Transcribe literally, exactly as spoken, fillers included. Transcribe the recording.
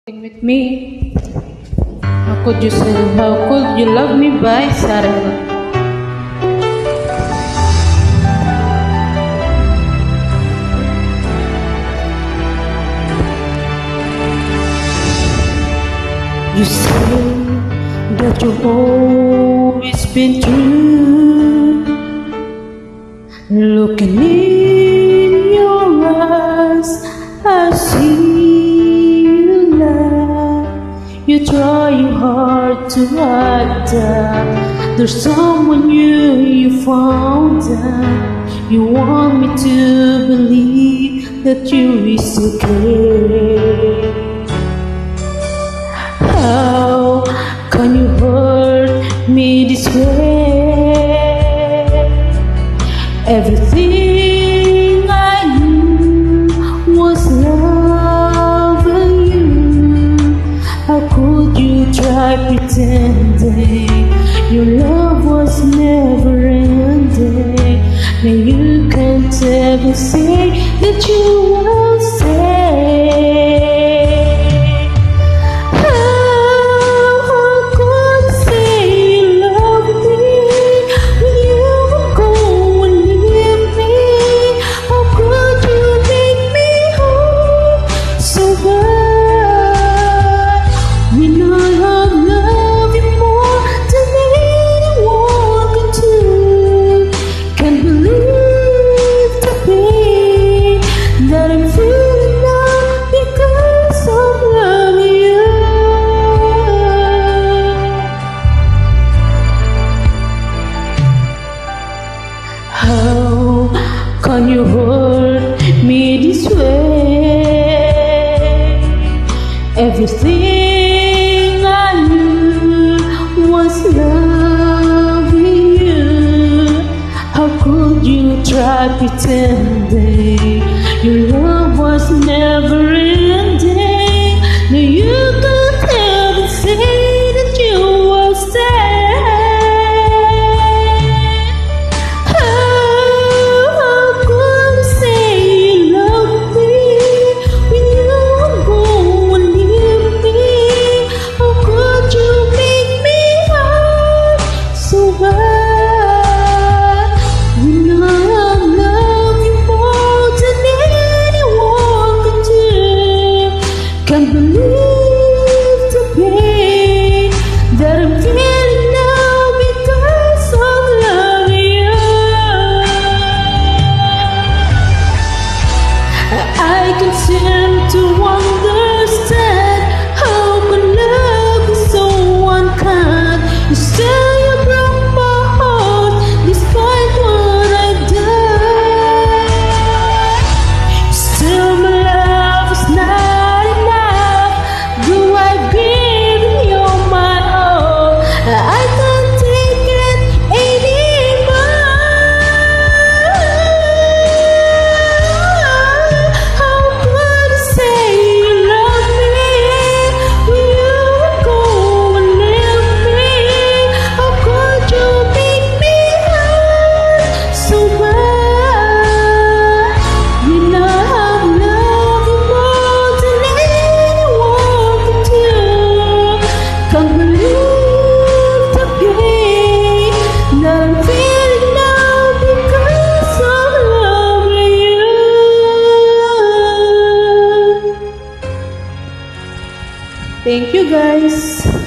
With me, how could you say, how could you love me by Sarah? You say that you've always been true. Looking in your eyes, I see you try hard to hide that there's someone new you found out. You want me to believe that you is okay. How can you hurt me this way? Everything I knew was loving you. How could you try pretending your love was never ending? Now you can't ever say that you will stay. How, how could you say you love me when you would go and leave me? How could you make me whole so bad? When I have loved you more than anyone could do, can't believe the pain that I'm feeling now because of loving you. How can you hurt me this way? Everything I knew was loving you. How could you try pretending your love was never ending? Now you could ever say that you will stay. How, how could you say you love me when you would go and leave me? How could you make me hurt so bad? When I have loved you more than anyone could do, can't believe the pain that I'm feeling now because of loving you. I can seem to understand how can love be so unkind. You say you broke my heart despite what I done. Still my love is not enough. Do I give you my all? I can't take it anymore. How could you say you love me when you would go and leave me? How could you make me hurt so bad? When I have loved you more than anyone could do, can't believe the pain that I'm feeling now because of loving you. Thank you guys.